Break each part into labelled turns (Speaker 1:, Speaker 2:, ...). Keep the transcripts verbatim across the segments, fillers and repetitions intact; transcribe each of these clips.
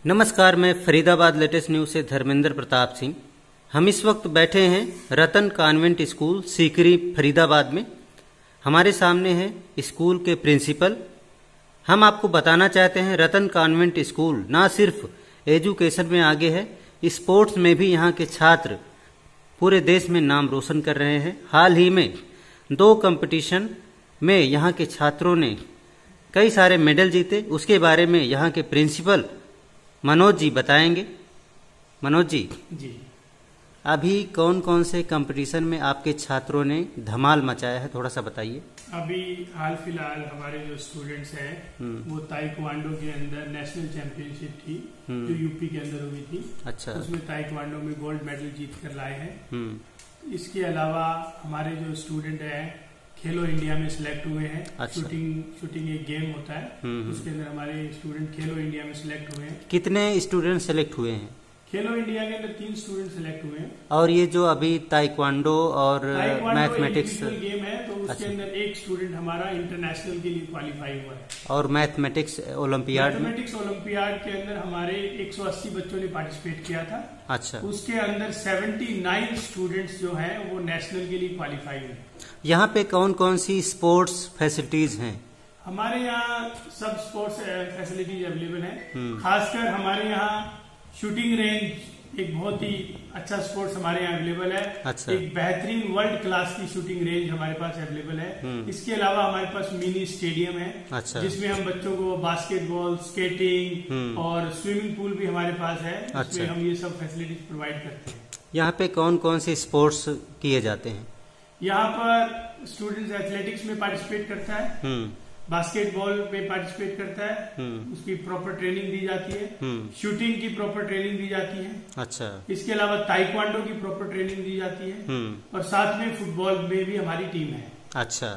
Speaker 1: नमस्कार, मैं Faridabad latest news से धर्मेंद्र प्रताप सिंह। हम इस वक्त बैठे हैं रतन कॉन्वेंट स्कूल सीकरी फरीदाबाद में। हमारे सामने है स्कूल के प्रिंसिपल। हम आपको बताना चाहते हैं रतन कॉन्वेंट स्कूल ना सिर्फ एजुकेशन में आगे है, स्पोर्ट्स में भी यहाँ के छात्र पूरे देश में नाम रोशन कर रहे हैं। हाल ही में दो कंपटीशन में यहाँ के छात्रों ने कई सारे मेडल जीते। उसके बारे में यहाँ के प्रिंसिपल मनोज जी बताएंगे। मनोज जी
Speaker 2: जी
Speaker 1: अभी कौन कौन से कंपटीशन में आपके छात्रों ने धमाल मचाया है, थोड़ा सा बताइए।
Speaker 2: अभी हाल फिलहाल हमारे जो स्टूडेंट्स हैं वो ताइक्वांडो के अंदर नेशनल चैंपियनशिप थी जो यूपी के अंदर हुई थी।
Speaker 1: अच्छा।
Speaker 2: उसमें ताइक्वांडो में गोल्ड मेडल जीत कर लाए हैं। इसके अलावा हमारे जो स्टूडेंट हैं खेलो इंडिया में सिलेक्ट हुए हैं।
Speaker 1: अच्छा।
Speaker 2: शूटिंग शूटिंग एक गेम होता है, उसके अंदर हमारे स्टूडेंट खेलो इंडिया में सिलेक्ट हुए हैं।
Speaker 1: कितने स्टूडेंट सेलेक्ट हुए हैं?
Speaker 2: खेलो इंडिया के अंदर तीन स्टूडेंट सेलेक्ट हुए हैं।
Speaker 1: और ये जो अभी ताइक्वांडो और मैथमेटिक्स
Speaker 2: गेम है तो उसके अंदर एक स्टूडेंट हमारा इंटरनेशनल के लिए क्वालिफाई हुआ है।
Speaker 1: और मैथमेटिक्स ओलंपियाड
Speaker 2: मैथमेटिक्स ओलंपियाड के अंदर हमारे एक सौ अस्सी बच्चों ने पार्टिसिपेट किया था।
Speaker 1: अच्छा।
Speaker 2: उसके अंदर उन्यासी स्टूडेंट्स जो हैं वो नेशनल के लिए क्वालिफाई हुए।
Speaker 1: यहाँ पे कौन कौन सी स्पोर्ट्स फैसिलिटीज हैं?
Speaker 2: हमारे यहाँ सब स्पोर्ट्स फैसिलिटीज अवेलेबल है। खासकर हमारे यहाँ शूटिंग रेंज एक बहुत ही अच्छा स्पोर्ट्स हमारे यहाँ अवेलेबल है।
Speaker 1: अच्छा।
Speaker 2: एक बेहतरीन वर्ल्ड क्लास की शूटिंग रेंज हमारे पास अवेलेबल है। इसके अलावा हमारे पास मिनी स्टेडियम है।
Speaker 1: अच्छा। जिसमें
Speaker 2: हम बच्चों को बास्केटबॉल, स्केटिंग और स्विमिंग पूल भी हमारे पास है।
Speaker 1: अच्छा।
Speaker 2: जिसमें हम ये सब फैसिलिटीज प्रोवाइड करते हैं।
Speaker 1: यहाँ पे कौन कौन से स्पोर्ट्स किए जाते हैं?
Speaker 2: यहाँ पर स्टूडेंट्स एथलेटिक्स में पार्टिसिपेट करता है, बास्केटबॉल में पार्टिसिपेट करता है, उसकी प्रॉपर ट्रेनिंग दी जाती है, शूटिंग की प्रॉपर ट्रेनिंग दी जाती है।
Speaker 1: अच्छा।
Speaker 2: इसके अलावा ताइक्वांडो की प्रॉपर ट्रेनिंग दी जाती है और साथ में फुटबॉल में भी हमारी टीम है। अच्छा।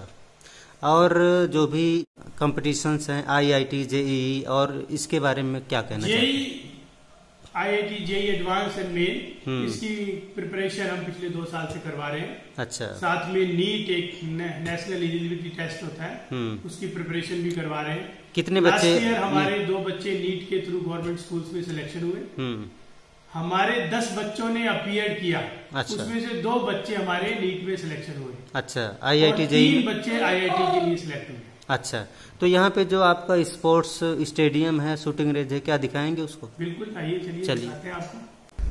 Speaker 1: और जो भी कंपटीशंस हैं आई आई टी, जे ई ई, और इसके बारे में क्या कहना चाहिए?
Speaker 2: JEE I I T, JEE advance and main, इसकी प्रिपरेशन हम पिछले दो साल से करवा रहे हैं।
Speaker 1: अच्छा। साथ
Speaker 2: में नीट एक नेशनल एलिजिबिलिटी टेस्ट होता है, उसकी प्रिपरेशन भी करवा रहे हैं।
Speaker 1: कितने बच्चे?
Speaker 2: लास्ट ईयर हमारे दो बच्चे नीट के थ्रू गवर्नमेंट स्कूल्स में सिलेक्शन हुए। हमारे दस बच्चों ने अपीयर किया। अच्छा। उसमें से दो बच्चे हमारे नीट में सिलेक्शन हुए।
Speaker 1: अच्छा। आई आई टी, जेई
Speaker 2: तीन बच्चे आई आई टी के लिए सिलेक्ट हुए।
Speaker 1: अच्छा। तो यहाँ पे जो आपका स्पोर्ट्स स्टेडियम है, शूटिंग रेंज है, क्या दिखाएंगे उसको?
Speaker 2: बिल्कुल, आइए चलिए
Speaker 1: चलिए
Speaker 2: दिखाते हैं आपको।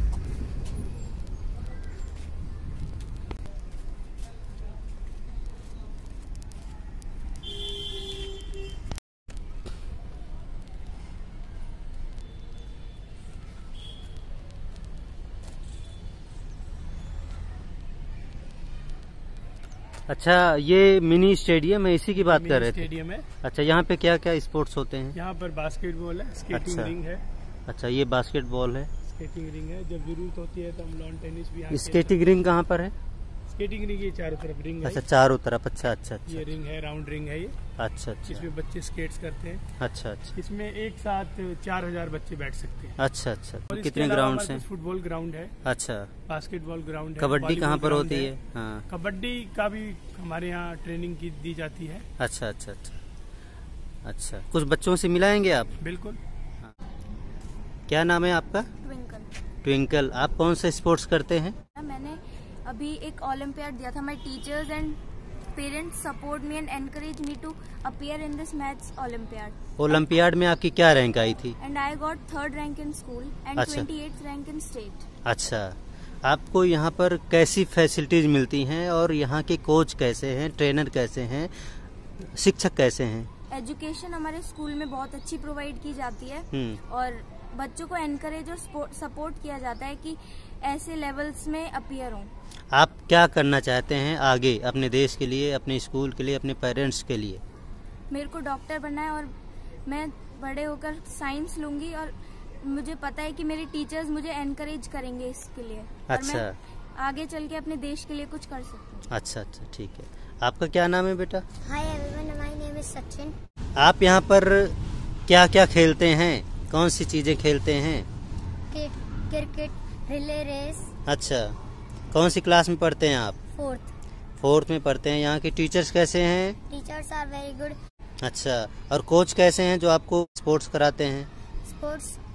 Speaker 1: अच्छा, ये मिनी स्टेडियम है, इसी की बात कर रहे थे?
Speaker 2: स्टेडियम है।
Speaker 1: अच्छा, यहाँ पे क्या क्या स्पोर्ट्स होते हैं?
Speaker 2: यहाँ पर बास्केटबॉल है, स्केटिंग
Speaker 1: अच्छा।
Speaker 2: रिंग है।
Speaker 1: अच्छा, ये बास्केटबॉल है,
Speaker 2: स्केटिंग रिंग है। जब जरूरत होती है तो हम लॉन टेनिस भी।
Speaker 1: स्केटिंग रिंग कहाँ पर है?
Speaker 2: स्केटिंग रिंग ये चारों तरफ रिंग है।
Speaker 1: अच्छा, चारों तरफ। अच्छा अच्छा अच्छा।
Speaker 2: ये रिंग है, राउंड रिंग है ये।
Speaker 1: अच्छा अच्छा।
Speaker 2: इसमें बच्चे स्केट्स करते हैं।
Speaker 1: अच्छा अच्छा।
Speaker 2: इसमें एक साथ चार हजार बच्चे बैठ सकते हैं।
Speaker 1: अच्छा अच्छा। तो कितने ग्राउंड हैं?
Speaker 2: फुटबॉल ग्राउंड है।
Speaker 1: अच्छा।
Speaker 2: बास्केटबॉल ग्राउंड है।
Speaker 1: कबड्डी कहाँ पर होती है? हाँ।
Speaker 2: कबड्डी का भी हमारे यहाँ ट्रेनिंग की दी जाती है।
Speaker 1: अच्छा अच्छा अच्छा अच्छा। कुछ बच्चों से मिलाएंगे आप?
Speaker 2: बिल्कुल।
Speaker 1: हाँ। क्या नाम है आपका?
Speaker 3: ट्विंकल।
Speaker 1: ट्विंकल, आप कौन सा स्पोर्ट्स करते हैं?
Speaker 3: मैंने अभी एक ओलंपियाड दिया था। My teachers and parents support me and encourage me to appear in this maths Olympiad.
Speaker 1: Olympiad में आपकी क्या रैंक आई थी?
Speaker 3: And I got third rank in school and twenty eighth rank in state.
Speaker 1: अच्छा। आपको यहाँ पर कैसी फैसिलिटीज मिलती हैं और यहाँ के कोच कैसे हैं, ट्रेनर कैसे हैं, शिक्षक कैसे हैं?
Speaker 3: एजुकेशन हमारे स्कूल में बहुत अच्छी प्रोवाइड की जाती है और बच्चों को एनकरेज और सपोर्ट किया जाता है कि ऐसे लेवल्स में अपीयर हों।
Speaker 1: आप क्या करना चाहते हैं आगे अपने देश के लिए, अपने स्कूल के लिए, अपने पेरेंट्स के लिए?
Speaker 3: मेरे को डॉक्टर बनना है और मैं बड़े होकर साइंस लूंगी और मुझे पता है कि मेरे टीचर्स मुझे एनकरेज करेंगे इसके लिए।
Speaker 1: अच्छा।
Speaker 3: और मैं आगे चल के अपने देश के लिए कुछ कर सकती हूँ।
Speaker 1: अच्छा अच्छा, ठीक है। आपका क्या नाम है बेटा?
Speaker 4: Hi everyone, my name is Sachin.
Speaker 1: आप यहाँ पर क्या क्या खेलते हैं, कौन सी चीजें खेलते हैं?
Speaker 4: Cricket, relay race.
Speaker 1: अच्छा। कौन सी क्लास में पढ़ते हैं आप?
Speaker 4: फोर्थ।
Speaker 1: फोर्थ में पढ़ते हैं। यहाँ के टीचर्स कैसे हैं?
Speaker 4: Teachers are very good.
Speaker 1: अच्छा। और कोच कैसे हैं जो आपको स्पोर्ट्स कराते हैं?
Speaker 4: Sports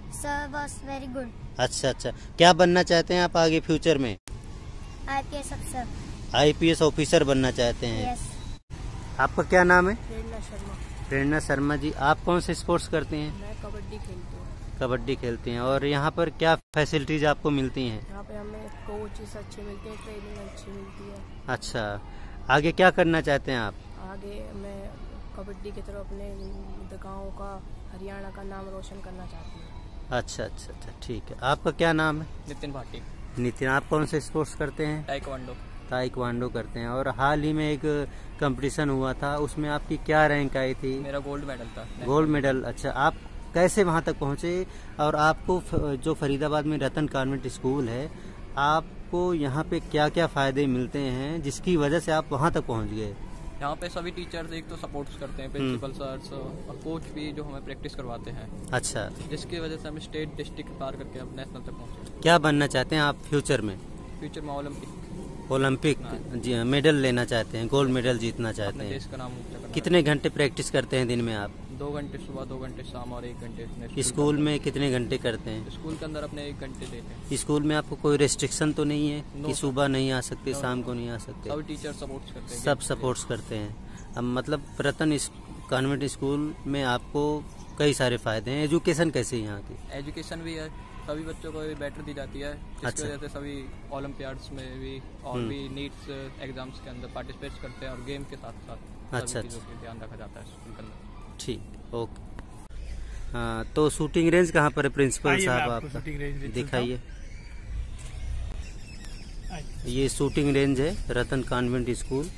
Speaker 4: Sir was very good.
Speaker 1: अच्छा अच्छा, क्या बनना चाहते हैं आप आगे फ्यूचर में?
Speaker 4: I P S officer.
Speaker 1: IPS officer बनना चाहते हैं?
Speaker 4: Yes.
Speaker 1: आपका क्या नाम है?
Speaker 5: प्रेरणा शर्मा।
Speaker 1: प्रेरणा शर्मा जी, आप कौन से स्पोर्ट्स करते हैं?
Speaker 5: मैं कबड्डी खेलती हूँ।
Speaker 1: कबड्डी खेलते हैं। और यहाँ पर क्या फैसिलिटीज आपको मिलती हैं?
Speaker 5: यहाँ पे हमें कोचेस अच्छे मिलते हैं, ट्रेनिंग अच्छी मिलती है।
Speaker 1: अच्छा, आगे क्या करना चाहते हैं आप?
Speaker 5: आगे मैं कबड्डी की तरफ अपने गाँव का, हरियाणा का नाम रोशन करना चाहती हूँ।
Speaker 1: अच्छा अच्छा अच्छा, ठीक है। आपका क्या नाम है?
Speaker 5: नितिन भाटी।
Speaker 1: नितिन, आप कौन से स्पोर्ट्स करते हैं?
Speaker 5: टाइक्वांडो।
Speaker 1: ताइक्वांडो करते हैं। और हाल ही में एक कंपटीशन हुआ था, उसमें आपकी क्या रैंक आई थी?
Speaker 5: मेरा गोल्ड मेडल था।
Speaker 1: Gold medal. अच्छा, आप कैसे वहां तक पहुंचे? और आपको जो फरीदाबाद में रतन कॉन्वेंट स्कूल है, आपको यहाँ पे क्या क्या फायदे मिलते हैं जिसकी वजह से आप वहां तक पहुंच गए?
Speaker 6: यहाँ पे सभी टीचर्स एक तो सपोर्ट्स करते हैं, प्रिंसिपल सर्स और कोच भी जो हमें प्रैक्टिस करवाते हैं।
Speaker 1: अच्छा,
Speaker 6: जिसकी वजह से हम स्टेट डिस्ट्रिक्ट पार करके अब नेशनल तक पहुँचे।
Speaker 1: क्या बनना चाहते हैं आप फ्यूचर में?
Speaker 6: फ्यूचर में ओलंपिक
Speaker 1: ओलंपिक जी मेडल लेना चाहते हैं, गोल्ड मेडल जीतना चाहते
Speaker 6: अपने
Speaker 1: हैं।
Speaker 6: देश का नाम ऊंचा करना।
Speaker 1: कितने घंटे प्रैक्टिस करते हैं दिन में आप?
Speaker 6: दो घंटे सुबह, दो घंटे शाम और एक घंटे
Speaker 1: स्कूल में कितने घंटे करते हैं?
Speaker 6: स्कूल के अंदर अपने एक घंटे देते हैं।
Speaker 1: स्कूल में आपको कोई रेस्ट्रिक्शन तो नहीं है
Speaker 6: No,
Speaker 1: कि
Speaker 6: sir.
Speaker 1: सुबह नहीं आ सकते,
Speaker 6: No,
Speaker 1: शाम
Speaker 6: no.
Speaker 1: को नहीं आ सकते?
Speaker 6: सभी टीचर सपोर्ट्स करते हैं।
Speaker 1: सब सपोर्ट्स करते हैं। अब मतलब रतन कॉन्वेंट स्कूल में आपको कई सारे फायदे हैं। एजुकेशन कैसे है यहाँ की?
Speaker 6: एजुकेशन भी है, सभी बच्चों को भी बेटर दी जाती है, जिसकी
Speaker 1: अच्छा।
Speaker 6: वजह से सभी ओलंपियाड्स में भी और भी नीट्स एग्जाम्स के अंदर पार्टिसिपेट करते हैं और गेम के साथ साथ सभी
Speaker 1: अच्छा,
Speaker 6: चीज़ों
Speaker 1: अच्छा।
Speaker 6: का ध्यान रखा जाता है स्कूल के अंदर।
Speaker 1: ठीक, ओके। हाँ, तो शूटिंग रेंज कहाँ पर है प्रिंसिपल
Speaker 2: आइए, मैं
Speaker 1: साहब
Speaker 2: आपको
Speaker 1: आपका?
Speaker 2: शूटिंग रेंज
Speaker 1: दिखाइए।
Speaker 2: आइए।
Speaker 1: ये शूटिंग रेंज है रतन कॉन्वेंट स्कूल।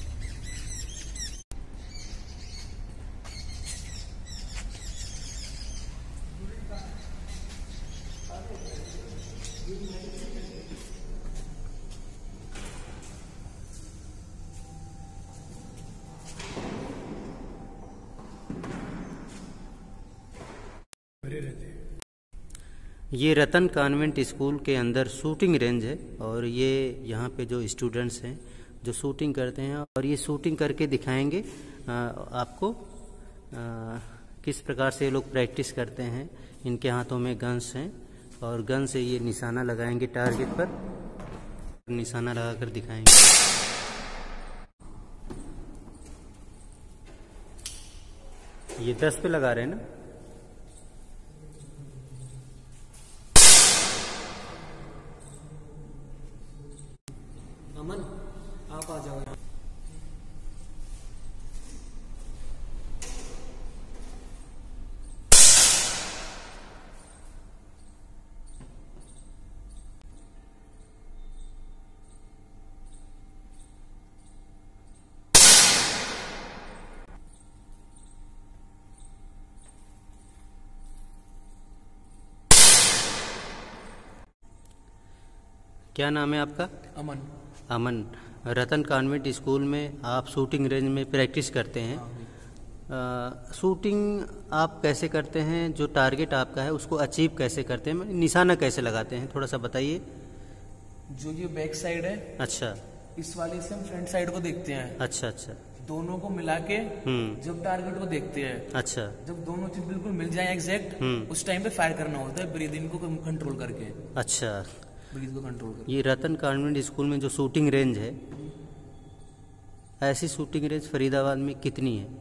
Speaker 1: ये रतन कॉन्वेंट स्कूल के अंदर शूटिंग रेंज है और ये यहाँ पे जो स्टूडेंट्स हैं जो शूटिंग करते हैं और ये शूटिंग करके दिखाएंगे आ, आपको आ, किस प्रकार से ये लोग प्रैक्टिस करते हैं। इनके हाथों में गन्स हैं और गन से ये निशाना लगाएंगे टारगेट पर, निशाना लगाकर दिखाएंगे। ये दस पे लगा रहे हैं ना?
Speaker 5: अमन, आप आ जाओ।
Speaker 1: क्या नाम है आपका?
Speaker 5: अमन।
Speaker 1: अमन, रतन कॉन्वेंट स्कूल में आप शूटिंग रेंज में प्रैक्टिस करते हैं। आ, शूटिंग आप कैसे करते हैं? जो टारगेट आपका है उसको अचीव कैसे करते हैं, निशाना कैसे लगाते हैं, थोड़ा सा बताइए।
Speaker 7: जो ये बैक साइड है,
Speaker 1: अच्छा,
Speaker 7: इस वाले से हम फ्रंट साइड को देखते हैं।
Speaker 1: अच्छा अच्छा,
Speaker 7: दोनों को मिला के
Speaker 1: हम्म,
Speaker 7: जब टारगेट को देखते हैं,
Speaker 1: अच्छा,
Speaker 7: जब दोनों चीज बिल्कुल मिल जाए एग्जैक्ट,
Speaker 1: हम्म,
Speaker 7: उस टाइम पे फायर करना होता है ब्रीदिंग को कंट्रोल करके,
Speaker 1: अच्छा।
Speaker 7: ब्रीथ को कंट्रोल करके।
Speaker 1: ये रतन कॉन्वेंट स्कूल में जो शूटिंग रेंज है, ऐसी शूटिंग रेंज फरीदाबाद में कितनी है?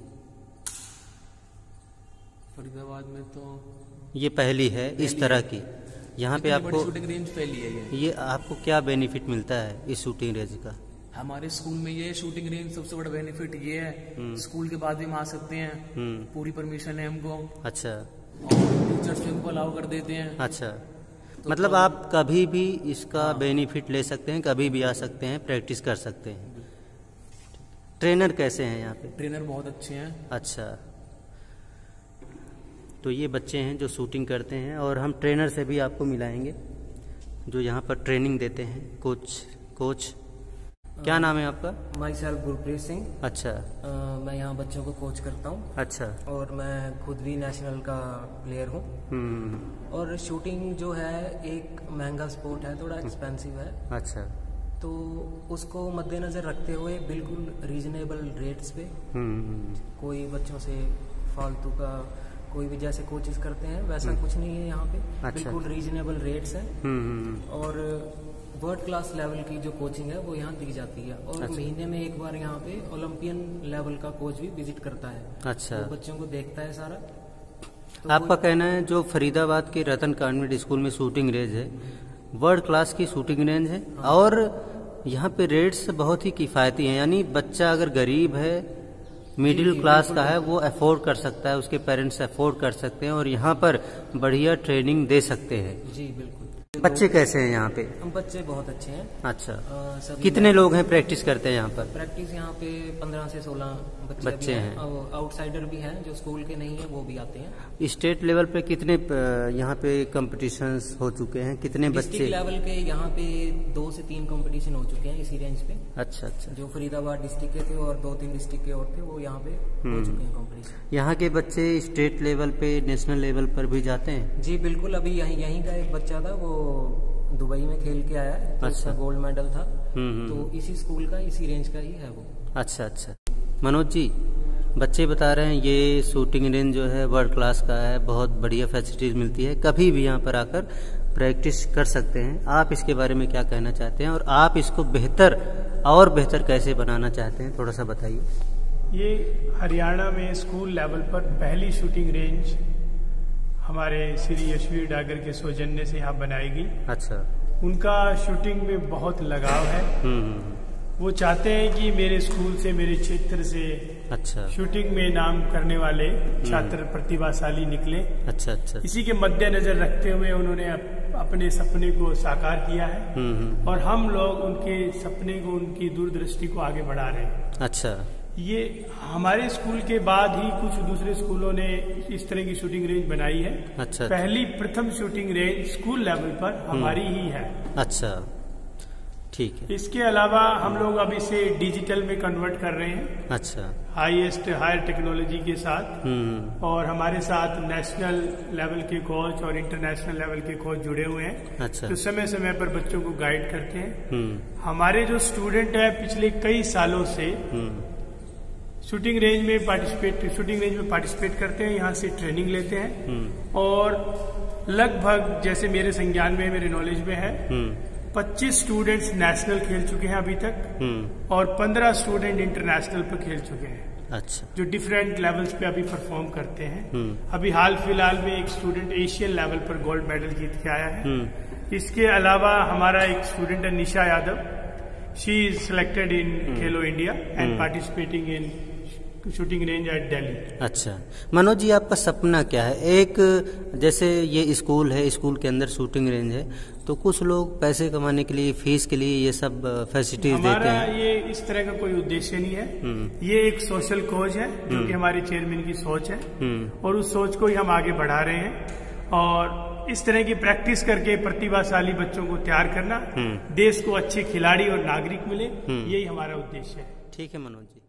Speaker 7: फरीदाबाद में तो
Speaker 1: ये पहली है इस तरह की। यहाँ पे
Speaker 7: इतनी बड़ी
Speaker 1: आपको
Speaker 7: शूटिंग रेंज फैली है ये।
Speaker 1: ये आपको क्या बेनिफिट मिलता है इस शूटिंग रेंज का?
Speaker 7: हमारे स्कूल में ये शूटिंग रेंज सबसे बड़ा बेनिफिट ये है, स्कूल के बाद भी हम आ सकते हैं,
Speaker 1: हम्म,
Speaker 7: पूरी परमिशन है हमको,
Speaker 1: अच्छा
Speaker 7: और टीचर्स भी हमको अलाउ कर देते हैं।
Speaker 1: अच्छा, मतलब आप कभी भी इसका बेनिफिट ले सकते हैं, कभी भी आ सकते हैं, प्रैक्टिस कर सकते हैं। ट्रेनर कैसे हैं यहाँ पे?
Speaker 7: ट्रेनर बहुत अच्छे हैं।
Speaker 1: अच्छा, तो ये बच्चे हैं जो शूटिंग करते हैं और हम ट्रेनर से भी आपको मिलाएंगे जो यहाँ पर ट्रेनिंग देते हैं। कोच कोच क्या नाम है आपका?
Speaker 8: Myself Gurpreet Singh.
Speaker 1: अच्छा,
Speaker 8: अ, मैं यहाँ बच्चों को कोच करता हूँ
Speaker 1: अच्छा,
Speaker 8: और मैं खुद भी नेशनल का प्लेयर हूँ।
Speaker 1: हम्म,
Speaker 8: और शूटिंग जो है एक महंगा स्पोर्ट है, थोड़ा एक्सपेंसिव है,
Speaker 1: अच्छा,
Speaker 8: तो उसको मद्देनज़र रखते हुए बिल्कुल रीजनेबल रेट्स पे,
Speaker 1: हम्म,
Speaker 8: कोई बच्चों से फालतू का कोई भी जैसे कोचिंग करते हैं वैसा कुछ नहीं है यहाँ पे।
Speaker 1: अच्छा।
Speaker 8: बिल्कुल रीजनेबल रेट्स है और वर्ल्ड क्लास लेवल की जो कोचिंग है वो यहाँ दी जाती है। और
Speaker 1: अच्छा।
Speaker 8: महीने में एक बार यहाँ पे ओलंपियन लेवल का कोच भी विजिट करता है।
Speaker 1: अच्छा।
Speaker 8: तो बच्चों को देखता है सारा। तो
Speaker 1: आपका कहना है जो फरीदाबाद के रतन कॉन्वेंट स्कूल में शूटिंग रेंज है वर्ल्ड क्लास की शूटिंग रेंज है और यहाँ पे रेट्स बहुत ही किफ़ायती हैं, यानी बच्चा अगर गरीब है मिडिल क्लास का है वो अफोर्ड कर सकता है, उसके पेरेंट्स अफोर्ड कर सकते हैं और यहाँ पर बढ़िया ट्रेनिंग दे सकते हैं।
Speaker 8: जी बिल्कुल।
Speaker 1: बच्चे कैसे हैं यहाँ पे?
Speaker 8: हम बच्चे बहुत अच्छे हैं।
Speaker 1: अच्छा।
Speaker 8: आ, सभी
Speaker 1: कितने लोग हैं प्रैक्टिस करते हैं यहाँ पर?
Speaker 8: प्रैक्टिस यहाँ पे पंद्रह से सोलह बच्चे,
Speaker 1: बच्चे हैं।
Speaker 8: आउटसाइडर भी हैं जो स्कूल के नहीं है वो भी आते हैं।
Speaker 1: स्टेट लेवल पे कितने यहाँ पे कंपटीशंस हो चुके हैं, कितने बच्चे?
Speaker 8: डिस्ट्रिक्ट लेवल के यहाँ पे दो से तीन कंपटीशन हो चुके हैं इसी रेंज पे।
Speaker 1: अच्छा अच्छा।
Speaker 8: जो फरीदाबाद डिस्ट्रिक्ट के थे और दो तीन डिस्ट्रिक्ट के और थे वो यहाँ पे हो चुके हैं कंपटीशन।
Speaker 1: यहाँ के बच्चे स्टेट लेवल पे नेशनल लेवल पर भी जाते हैं?
Speaker 8: जी बिल्कुल। अभी यहीं यहीं का एक बच्चा था वो दुबई में खेल के आया है, तो
Speaker 1: अच्छा।
Speaker 8: उसका गोल्ड मेडल था। तो इसी स्कूल का इसी रेंज का ही है वो।
Speaker 1: अच्छा अच्छा। मनोज जी, बच्चे बता रहे हैं ये शूटिंग रेंज जो है वर्ल्ड क्लास का है, बहुत बढ़िया फैसिलिटीज मिलती है, कभी भी यहाँ पर आकर प्रैक्टिस कर सकते हैं। आप इसके बारे में क्या कहना चाहते हैं और आप इसको बेहतर और बेहतर कैसे बनाना चाहते हैं, थोड़ा सा बताइए।
Speaker 2: ये हरियाणा में स्कूल लेवल पर पहली शूटिंग रेंज हमारे श्री यशवीर डागर के सौजन्य से यहाँ बनाएगी।
Speaker 1: अच्छा।
Speaker 2: उनका शूटिंग में बहुत लगाव है। वो चाहते हैं कि मेरे स्कूल से, मेरे क्षेत्र से
Speaker 1: अच्छा
Speaker 2: शूटिंग में नाम करने वाले छात्र प्रतिभाशाली निकले।
Speaker 1: अच्छा अच्छा।
Speaker 2: इसी के मद्देनजर रखते हुए उन्होंने अप, अपने सपने को साकार किया है और हम लोग उनके सपने को, उनकी दूरदृष्टि को आगे बढ़ा रहे हैं।
Speaker 1: अच्छा।
Speaker 2: ये हमारे स्कूल के बाद ही कुछ दूसरे स्कूलों ने इस तरह की शूटिंग रेंज बनाई है।
Speaker 1: अच्छा।
Speaker 2: पहली प्रथम शूटिंग रेंज स्कूल लेवल पर हमारी ही है।
Speaker 1: अच्छा ठीक है।
Speaker 2: इसके अलावा हम लोग अब इसे डिजिटल में कन्वर्ट कर रहे हैं।
Speaker 1: अच्छा।
Speaker 2: हाईएस्ट हायर टेक्नोलॉजी के साथ और हमारे साथ नेशनल लेवल के कोच और इंटरनेशनल लेवल के कोच जुड़े हुए हैं।
Speaker 1: अच्छा।
Speaker 2: तो समय समय पर बच्चों को गाइड करते हैं। हमारे जो स्टूडेंट है पिछले कई सालों से शूटिंग रेंज में पार्टिसिपेट शूटिंग रेंज में पार्टिसिपेट करते हैं, यहाँ से ट्रेनिंग लेते हैं और लगभग जैसे मेरे संज्ञान में, मेरे नॉलेज में है, पच्चीस स्टूडेंट्स नेशनल खेल चुके हैं अभी तक और पंद्रह स्टूडेंट इंटरनेशनल पर खेल चुके हैं।
Speaker 1: अच्छा।
Speaker 2: जो डिफरेंट लेवल्स पे अभी परफॉर्म करते हैं। अभी हाल फिलहाल में एक स्टूडेंट एशियन लेवल पर गोल्ड मेडल जीत के आया है। इसके अलावा हमारा एक स्टूडेंट है Nisha Yadav. She is selected in Khelo India and participating in shooting range at Delhi.
Speaker 1: अच्छा। मनोज जी, आपका सपना क्या है? एक जैसे ये स्कूल है, स्कूल के अंदर शूटिंग रेंज है, तो कुछ लोग पैसे कमाने के लिए, फीस के लिए ये सब फैसिलिटीज देते हैं।
Speaker 2: हमारा ये इस तरह का कोई उद्देश्य नहीं है। ये एक सोशल कॉज है जो कि हमारे चेयरमैन की सोच है और उस सोच को ही हम आगे बढ़ा रहे हैं और इस तरह की प्रैक्टिस करके प्रतिभाशाली बच्चों को तैयार करना, देश को अच्छे खिलाड़ी और नागरिक मिले, यही हमारा उद्देश्य है।
Speaker 1: ठीक है मनोज जी।